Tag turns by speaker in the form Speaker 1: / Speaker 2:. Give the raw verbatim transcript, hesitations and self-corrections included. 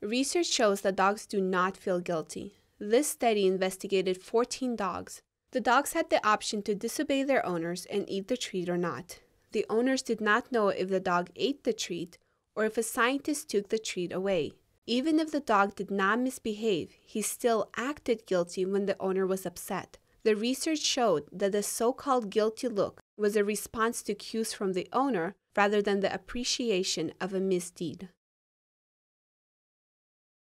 Speaker 1: Research shows that dogs do not feel guilty. This study investigated fourteen dogs. The dogs had the option to disobey their owners and eat the treat or not. The owners did not know if the dog ate the treat or if a scientist took the treat away. Even if the dog did not misbehave, he still acted guilty when the owner was upset. The research showed that the so-called guilty look was a response to cues from the owner rather than the appreciation of a misdeed.